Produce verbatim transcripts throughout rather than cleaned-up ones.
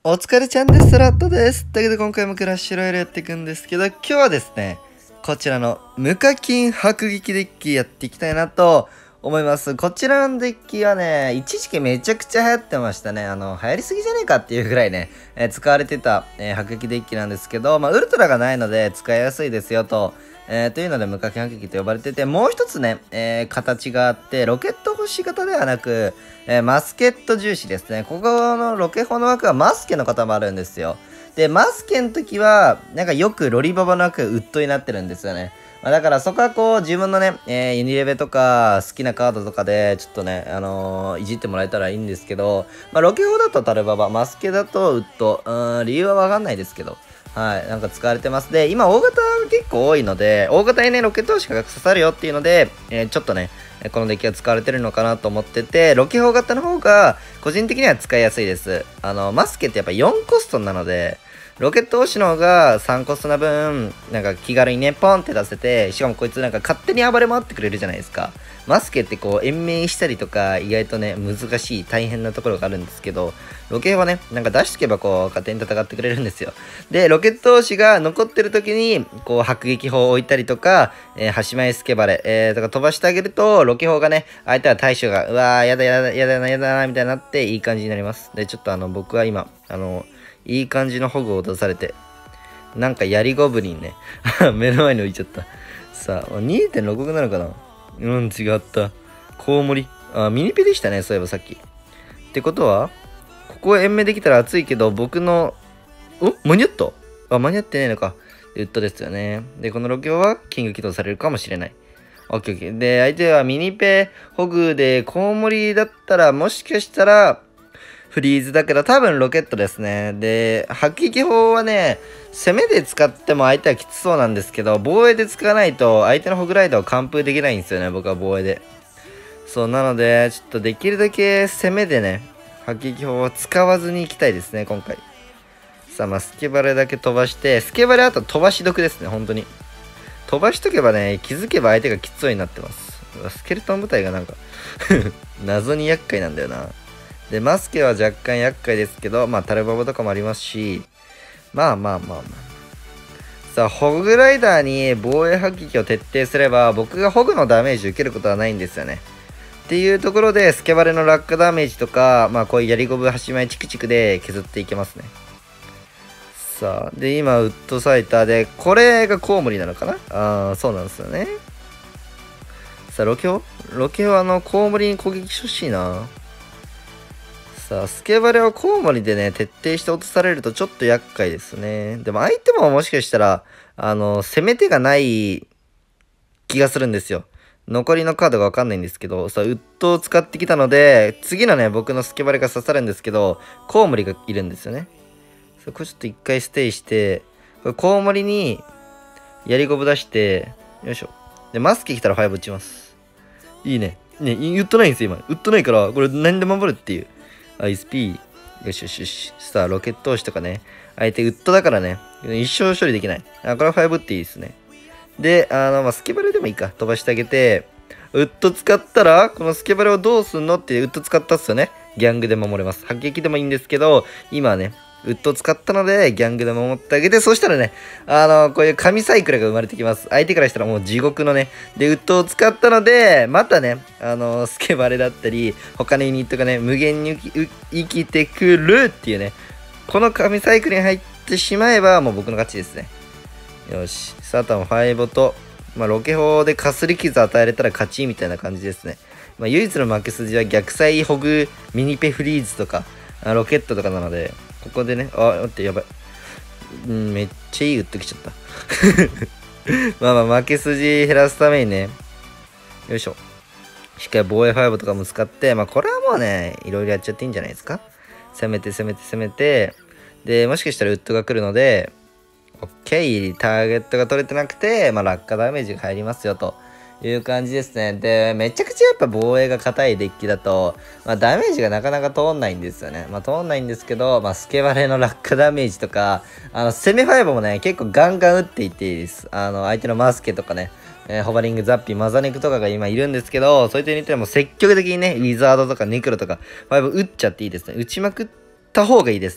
お疲れちゃんです。ラットです。というわけで今回もクラッシュロイヤルやっていくんですけど、今日はですね、こちらの無課金迫撃デッキやっていきたいなと思います。こちらのデッキはね、一時期めちゃくちゃ流行ってましたね。あの、流行りすぎじゃねえかっていうぐらいね、えー、使われてた、えー、迫撃デッキなんですけど、まあ、ウルトラがないので使いやすいですよと。えー、というので無課金迫撃と呼ばれてて、もう一つね、えー、形があって、ロケット星型ではなく、えー、マスケット重視ですね。ここのロケホの枠はマスケの型もあるんですよ。で、マスケの時は、なんかよくロリババの枠がウッドになってるんですよね。まあ、だからそこはこう、自分のね、えー、ユニレベとか、好きなカードとかで、ちょっとね、あのー、いじってもらえたらいいんですけど、まあ、ロケホだとタルババ、マスケだとウッド、うーん、理由はわかんないですけど、はい、なんか使われてます。で、今、大型が結構多いので、大型にね、ロケット星が刺さるよっていうので、えー、ちょっとね、このデッキが使われてるのかなと思ってて、ロケ砲型の方が、個人的には使いやすいです。あの、マスケってやっぱよんコストなので、ロケット星の方がさんコストな分、なんか気軽にね、ポンって出せて、しかもこいつなんか勝手に暴れ回ってくれるじゃないですか。マスケってこう、延命したりとか、意外とね、難しい、大変なところがあるんですけど、ロケはね、なんか出しとけばこう、勝手に戦ってくれるんですよ。で、ロケット星が残ってる時に、こう、迫撃砲を置いたりとか、えー、端前スケバレ、えー、とか飛ばしてあげると、ロケ砲がね、相手は対処が、うわー、やだやだやだな、やだな、みたいになって、いい感じになります。で、ちょっとあの、僕は今、あの、いい感じのホグを出されて、なんか槍ゴブリンね、目の前に置いちゃった。さあ、にてんろく なのかな。うん、違った。コウモリ。あ、ミニペでしたね、そういえばさっき。ってことは、ここ延命できたら熱いけど、僕の、お間に合った？あ、間に合ってねえのか。ウッドですよね。で、このロケはキング起動されるかもしれない。オッケーオッケー。で、相手はミニペ、ホグで、コウモリだったら、もしかしたら、フリーズだけど、多分ロケットですね。で、迫撃砲はね、攻めで使っても相手はきつそうなんですけど、防衛で使わないと相手のホグライダーを完封できないんですよね、僕は防衛で。そう、なので、ちょっとできるだけ攻めでね、迫撃砲を使わずに行きたいですね、今回。さあ、まあ、スケバレだけ飛ばして、スケバレあと飛ばし得ですね、本当に。飛ばしとけばね、気づけば相手がきつそうになってます。スケルトン部隊がなんか謎に厄介なんだよな。で、マスケは若干厄介ですけど、まあ、タルババとかもありますし、まあまあまあまあ。さあ、ホグライダーに防衛迫撃を徹底すれば、僕がホグのダメージ受けることはないんですよね。っていうところで、スケバレの落下ダメージとか、まあ、こういうやりゴブ端前チクチクで削っていけますね。さあ、で、今、ウッドサイターで、これがコウモリなのかな。ああ、そうなんですよね。さあ、ロケオロケオあの、コウモリに攻撃してほしいな。さあ、スケバレをコウモリでね、徹底して落とされるとちょっと厄介ですね。でも相手ももしかしたら、あの、攻め手がない気がするんですよ。残りのカードがわかんないんですけど、さあ、ウッドを使ってきたので、次のね、僕のスケバレが刺さるんですけど、コウモリがいるんですよね。さあ、これちょっと一回ステイして、これコウモリに、やりゴブ出して、よいしょ。で、マスケ来たらファイブ打ちます。いいね。ね、ウッドないんですよ、今。ウッドないから、これ何で守るっていう。アイスピー。よしよしよし。さあ、ロケット押しとかね。相手、ウッドだからね。一生処理できない。あ、これはファイブっていいですね。で、あの、まあ、スケバレでもいいか。飛ばしてあげて、ウッド使ったら、このスケバレをどうすんのって、ウッド使ったっすよね。ギャングで守れます。迫撃でもいいんですけど、今はね、ウッドを使ったので、ギャングで守ってあげて、そしたらね、あの、こういう神サイクルが生まれてきます。相手からしたらもう地獄のね。で、ウッドを使ったので、またね、あの、スケバレだったり、他のユニットがね、無限に生きてくるっていうね、この神サイクルに入ってしまえば、もう僕の勝ちですね。よし。さあ、あとはファイボと、まあ、ロケ砲でかすり傷与えれたら勝ちみたいな感じですね。まあ、唯一の負け筋は逆サイホグ、ミニペフリーズとか、ロケットとかなので、ここでね、あ、待って、やばい。うん、めっちゃいいウッドきちゃった。まあまあ、負け筋減らすためにね、よいしょ。しっかり防衛ファイブとかも使って、まあこれはもうね、いろいろやっちゃっていいんじゃないですか。攻めて攻めて攻めて、で、もしかしたらウッドが来るので、オッケー、ターゲットが取れてなくて、まあ落下ダメージが入りますよと。いう感じですね。で、めちゃくちゃやっぱ防衛が硬いデッキだと、まあダメージがなかなか通んないんですよね。まあ通んないんですけど、まあスケバレの落下ダメージとか、あの、攻めファイブもね、結構ガンガン打っていっていいです。あの、相手のマスケとかね、えー、ホバリング、ザッピー、マザネクとかが今いるんですけど、そういったユニットでも積極的にね、ウィザードとかネクロとか、ファイブ打っちゃっていいですね。打ちまくった方がいいですね。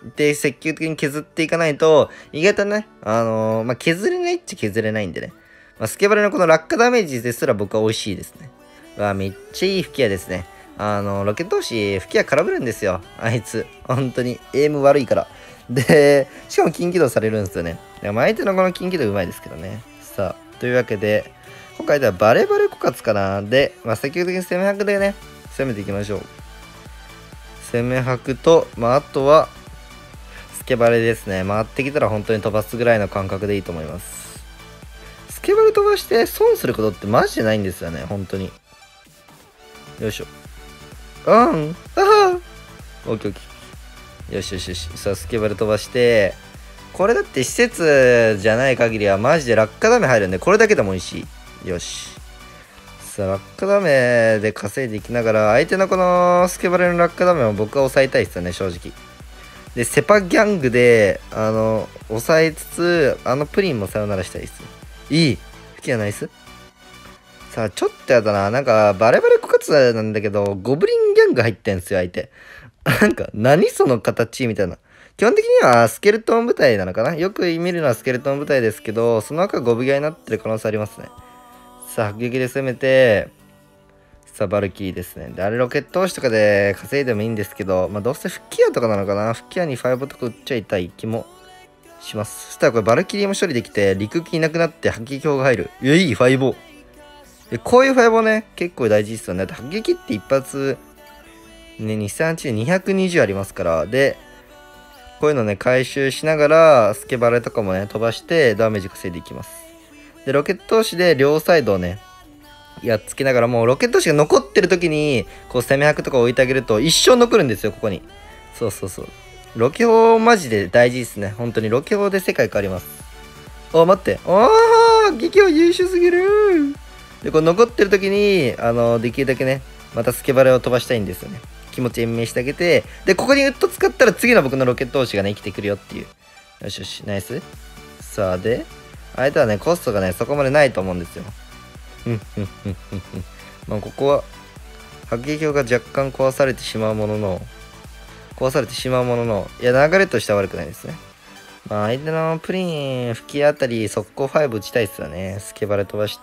で、積極的に削っていかないと、意外とね、あのー、まあ、削れないっちゃ削れないんでね。まあ、スケバレのこの落下ダメージですら僕は美味しいですね。わ、めっちゃいい吹き矢ですね。あのー、ロケット押し、吹き矢空振るんですよ。あいつ。本当に、エイム悪いから。で、しかも近畿道されるんですよね。でも相手のこの近畿道うまいですけどね。さあ、というわけで、今回ではバレバレ枯渇かな。で、まあ、積極的に攻め白でね、攻めていきましょう。攻め白と、まあ、あとは、スケバレですね。回ってきたら本当に飛ばすぐらいの感覚でいいと思います。スケバレ飛ばして損することってマジでないんですよね。本当に。よいしょ。うん。ああ。オッケーオッケー。よしよしよし。さあ、スケバレ飛ばして、これだって施設じゃない限りはマジで落下ダメ入るんで、これだけでもいいし。よし。さあ、落下ダメで稼いでいきながら、相手のこのスケバレの落下ダメを僕は抑えたいですよね、正直。で、セパギャングで、あの、抑えつつ、あのプリンもさよならしたいです。いい。吹き矢ナイス。さあ、ちょっとやだな。なんか、バレバレ枯渇なんだけど、ゴブリンギャング入ってんすよ、相手。なんか、何その形みたいな。基本的にはスケルトン部隊なのかな。よく見るのはスケルトン部隊ですけど、その赤ゴブギャになってる可能性ありますね。さあ、迫撃で攻めて、さあ、バルキーですね。で、あれロケット押しとかで稼いでもいいんですけど、まあ、どうせ吹き矢とかなのかな。吹き矢にファイブとか撃っちゃいたい気もします。そしたらこれバルキリーも処理できて、陸機いなくなって迫撃砲が入る。いや、いい、ファイボー。こういうファイボーね、結構大事ですよね。迫撃って一発、ね、にさんはちでにひゃくにじゅうありますから。で、こういうのね、回収しながら、スケバレとかもね、飛ばしてダメージ稼いでいきます。で、ロケット押しで両サイドをね、やっつけながら、もうロケット押しが残ってる時に、こう攻め白とか置いてあげると一生残るんですよ、ここに。そうそうそう。ロケ砲マジで大事ですね。本当にロケ砲で世界変わります。あ、待って。ああ、撃砲優秀すぎる。で、こう残ってる時に、あの、できるだけね、またスケバレを飛ばしたいんですよね。気持ち延命してあげて、で、ここにウッド使ったら次の僕のロケット押しがね、生きてくるよっていう。よしよし、ナイス。さあ、で、相手はね、コストがね、そこまでないと思うんですよ。うんうんうんうんうん。まあ、ここは、迫撃砲が若干壊されてしまうものの、壊されてしまうものの、いや、流れとしては悪くないですね。まあ、相手のプリン、吹きあたり、速攻ファイブ打ちたいっすよね。スケバレ飛ばして、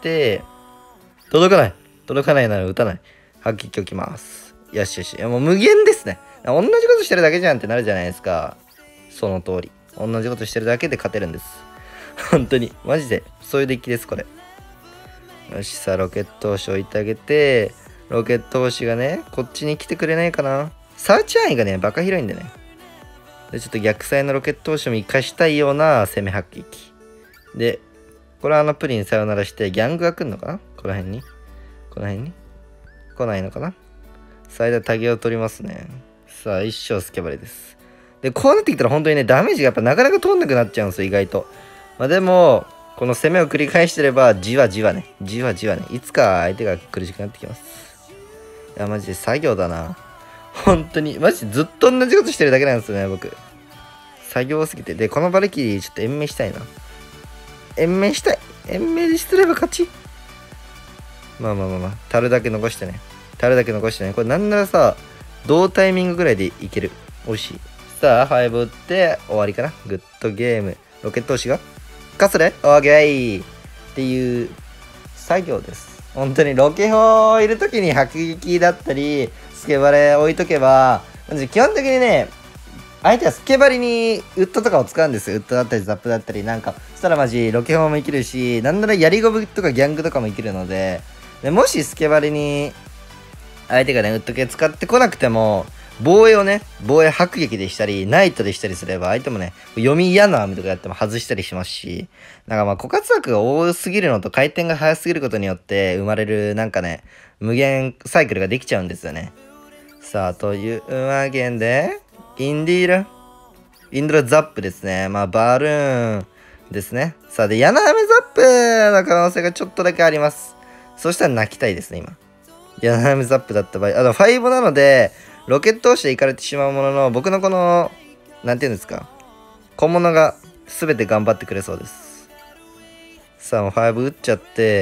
届かない届かないなら撃たない。迫撃置きます。よしよし。いや、もう無限ですね。同じことしてるだけじゃんってなるじゃないですか。その通り。同じことしてるだけで勝てるんです。本当に。マジで。そういうデッキです、これ。よし、さあ、ロケット押し置いてあげて、ロケット押しがね、こっちに来てくれないかな。サーチ範囲がね、バカ広いんでね。で、ちょっと逆サイのロケット押しも活かしたいような攻め迫撃。で、これはあのプリンさよならして、ギャングが来るのかなこの辺に。この辺に。来ないのかな。最大タゲを取りますね。さあ、一生スケバレです。で、こうなってきたら本当にね、ダメージがやっぱなかなか通んなくなっちゃうんですよ、意外と。まあでも、この攻めを繰り返してれば、じわじわね。じわじわね。いつか相手が苦しくなってきます。いや、マジで作業だな。本当に。マジでずっと同じことしてるだけなんですよね、僕。作業すぎて。で、このバルキリーちょっと延命したいな。延命したい。延命すれば勝ち。まあまあまあまあ。樽だけ残してね。樽だけ残してね。これなんならさ、同タイミングぐらいでいける。美味しい。さあ、ファイブ打って終わりかな。グッドゲーム。ロケット押しが勝つね。オーケーっていう作業です。本当にロケ砲をいるときに迫撃だったり、スケバレ置いとけば、基本的にね、相手はスケバレにウッドとかを使うんですよ。ウッドだったりザップだったりなんか。そしたらマジロケ砲も生きるし、なんならヤリゴブとかギャングとかも生きるので、でもしスケバレに相手がね、ウッド系使ってこなくても、防衛をね、防衛迫撃でしたり、ナイトでしたりすれば、相手もね、読み嫌な網とかやっても外したりしますし、なんかまあ、枯渇枠が多すぎるのと回転が速すぎることによって生まれる、なんかね、無限サイクルができちゃうんですよね。さあ、というわけで、インディーラ、インドラザップですね。まあ、バルーンですね。さあ、で、ヤナハメザップの可能性がちょっとだけあります。そしたら泣きたいですね、今。ヤナハメザップだった場合、あとファイブなので、ロケット押して行かれてしまうものの、僕のこの、なんていうんですか、小物が全て頑張ってくれそうです。さあ、もうファイブ打っちゃって、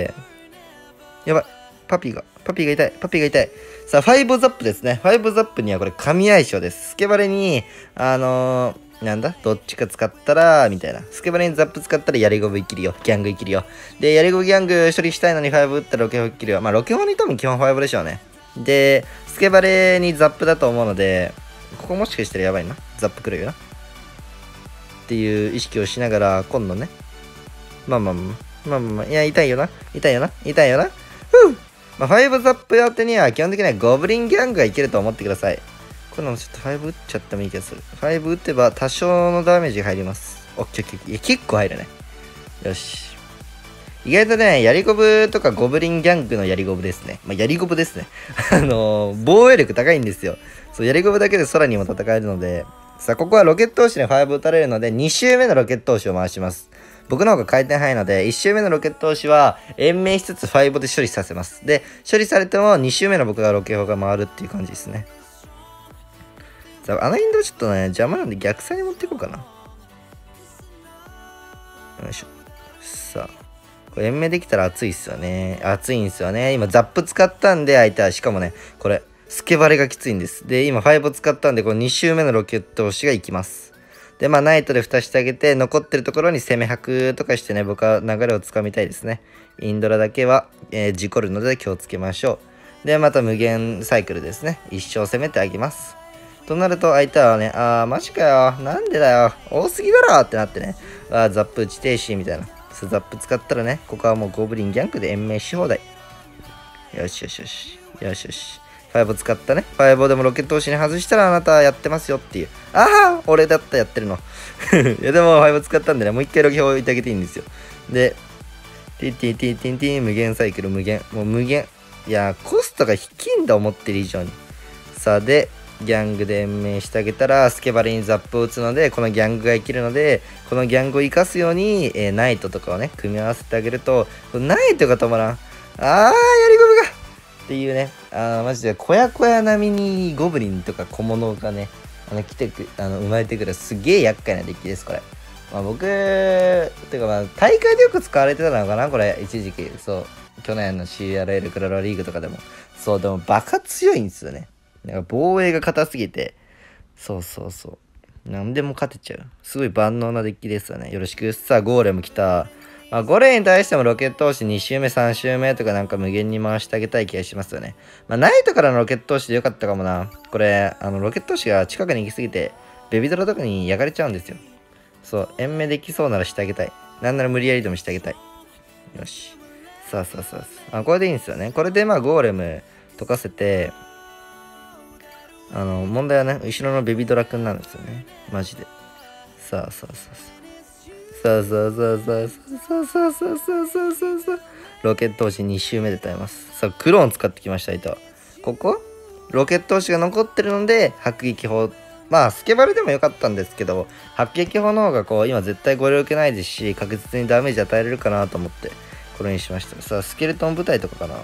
やばい、パピーが、パピーが痛い、パピーが痛い。さあ、ファイブザップですね。ファイブザップにはこれ神相性です。スケバレに、あのなんだどっちか使ったら、みたいな。スケバレにザップ使ったら、やりゴブ生きるよ。ギャング生きるよ。で、やりゴブギャング処理したいのにファイブ打ったらロケホ生きるよ。まあ、ロケホに多分基本ファイブでしょうね。で、スケバレにザップだと思うので、ここもしかしたらやばいな。ザップ来るよな。っていう意識をしながら、今度ね。まあまあまあ、まあまあまあ、いや、痛いよな。痛いよな。痛いよな。ふうまあ、ファイブザップ当てには基本的にはゴブリンギャングがいけると思ってください。これもちょっとファイブ打っちゃってもいい気がする。ファイブ打てば多少のダメージが入ります。オッケーオッケー。いや、結構入るね。よし。意外とね、やりゴブとかゴブリンギャングのやりゴブですね。まあ、やりゴブですね。あのー、防衛力高いんですよ。そう、やりゴブだけで空にも戦えるので、さあ、ここはロケット押しでファイブ打たれるので、に周目のロケット押しを回します。僕の方が回転早いので、いち周目のロケット押しは延命しつつファイブで処理させます。で、処理されてもに周目の僕がロケ砲が回るっていう感じですね。さあ、あのインドちょっとね、邪魔なんで逆サイに持っていこうかな。よいしょ。さあ、これ延命できたら熱いっすよね。熱いんですよね。今、ザップ使ったんで、相手は、しかもね、これ、スケバレがきついんです。で、今、ファイブ使ったんで、このに周目のロケット押しがいきます。で、まあ、ナイトで蓋してあげて、残ってるところに攻め拍とかしてね、僕は流れをつかみたいですね。インドラだけは、えー、事故るので気をつけましょう。で、また無限サイクルですね。一生攻めてあげます。となると、相手はね、あー、マジかよ。なんでだよ。多すぎだろってなってね。あー、ザップ打ち停止みたいな。ザップ使ったらね、ここはもうゴブリンギャングで延命し放題。よしよしよし。よしよし。ファイブ使ったね。ファイブでもロケット押しに外したらあなたやってますよっていう。ああ俺だったらやってるの。いやでもファイブ使ったんでね、もう一回ロケ砲置いてあげていいんですよ。で、ティティティティティ無限サイクル無限。もう無限。いやコストが低いんだ思ってる以上に。さあで、ギャングで延命してあげたら、スケバレにザップを打つので、このギャングが生きるので、このギャングを生かすように、えー、ナイトとかをね、組み合わせてあげると、ナイトが止まらん。あー、やりゴムがっていうね、あー、マジで、小屋小屋並みにゴブリンとか小物がね、あの、来てく、あの、生まれてくるすげえ厄介なデッキです、これ。まあ僕、てかまあ、大会でよく使われてたのかな、これ、一時期。そう。去年の シーアールエル クラロリーグとかでも。そう、でもバカ強いんですよね。なんか防衛が硬すぎて、そうそうそう。何でも勝てちゃう。すごい万能なデッキですよね。よろしく。さあ、ゴーレム来た。まあ、ゴレに対してもロケット押しに周目、さん周目とかなんか無限に回してあげたい気がしますよね。まあ、ナイトからのロケット押しでよかったかもな。これ、あの、ロケット押しが近くに行きすぎて、ベビドラとかに焼かれちゃうんですよ。そう、延命できそうならしてあげたい。なんなら無理やりでもしてあげたい。よし。さあさあさあ。あ、これでいいんですよね。これでまあ、ゴーレム溶かせて、あの、問題はね、後ろのベビドラくんなんですよね。マジで。さあさあさあさあ。さあさあさあさあさあさあさあさあさあさあさあ。ロケット押しに周目で耐えます。さあ、クローン使ってきました、相手は。ここロケット押しが残ってるので、迫撃砲。まあ、スケバルでもよかったんですけど、迫撃砲の方がこう、今絶対ご力ないですし、確実にダメージ与えれるかなと思って、これにしました。さあ、スケルトン部隊とかかな。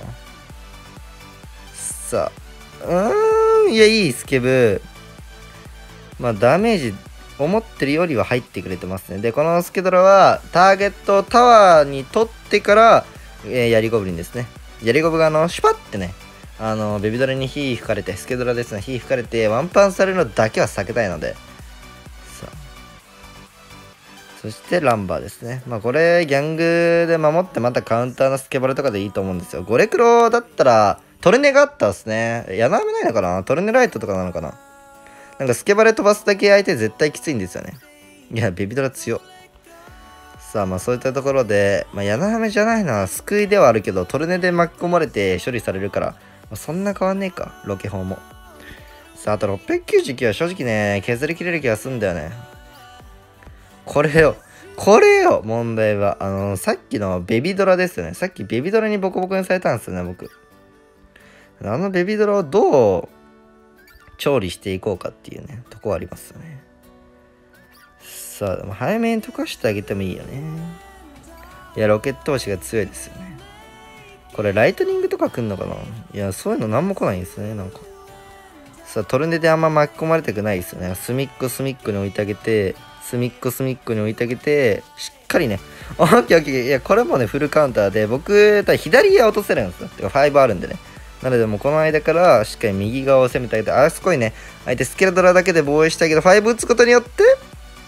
さあ、うーん、いや、いい、スケブ。まあ、ダメージ、思ってるよりは入ってくれてますね。で、このスケドラは、ターゲットをタワーに取ってから、えー、ヤリゴブリンですね。ヤリゴブが、あの、シュパってね、あの、ベビドラに火吹かれて、スケドラですね、火吹かれて、ワンパンされるのだけは避けたいので。さあ。そして、ランバーですね。まあ、これ、ギャングで守って、またカウンターのスケバルとかでいいと思うんですよ。ゴレクロだったら、トルネがあったっすね。やなめないのかなトルネライトとかなのかななんかスケバレ飛ばすだけ相手絶対きついんですよね。いや、ベビドラ強。さあ、まあそういったところで、まあ、ヤナハメじゃないな。救いではあるけど、トルネで巻き込まれて処理されるから、まあ、そんな変わんねえか。ロケ砲も。さあ、あとろっぴゃくきゅうじゅうきゅうは正直ね、削りきれる気がすんだよね。これよ。これよ、問題は。あのー、さっきのベビドラですよね。さっきベビドラにボコボコにされたんですよね、僕。あのベビドラをどう調理していこうかっていうね、とこありますよね。さあ、でも早めに溶かしてあげてもいいよね。いや、ロケット押しが強いですよね。これ、ライトニングとか来んのかな？いや、そういうのなんも来ないんですね、なんか。さあ、トルネであんま巻き込まれたくないですよね。隅っこ隅っこに置いてあげて、隅っこ隅っこに置いてあげて、しっかりね。オッケーオッケー。いや、これもね、フルカウンターで、僕、左側落とせるんですよ。てか、ごあるんでね。なので、もうこの間からしっかり右側を攻めてあげて、あそこにね、相手スケルドラだけで防衛してあげて、ご打つことによって、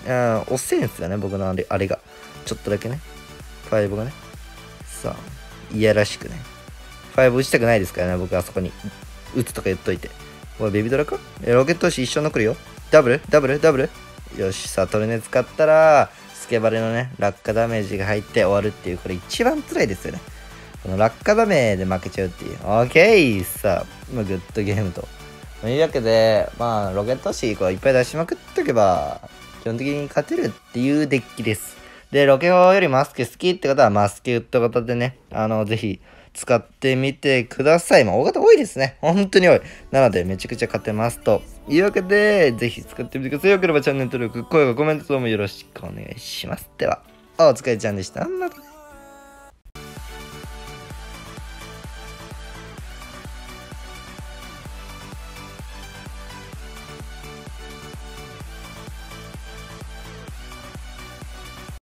あ遅いんすよね、僕のあれ、あれが。ちょっとだけね。ファイブがね。さあ、いやらしくね。ファイブ打ちたくないですからね、僕あそこに。打つとか言っといて。おい、ベビドラかえロケット押し一緒に来るよ。ダブルダブルダブルよし、さあ、トルネ使ったら、スケバレのね、落下ダメージが入って終わるっていう、これ一番辛いですよね。この落下ダメで負けちゃうっていう。オッケーさあ、まあ、グッドゲームと。というわけで、まあ、ロケットシーこういっぱい出しまくっとけば、基本的に勝てるっていうデッキです。で、ロケ砲よりマスケ好きって方は、マスケウッド型でね、あの、ぜひ、使ってみてください。まあ、大型多いですね。本当に多い。なので、めちゃくちゃ勝てます。というわけで、ぜひ使ってみてください。よければチャンネル登録、高評価、コメント等もよろしくお願いします。では、お疲れちゃんでした。またね。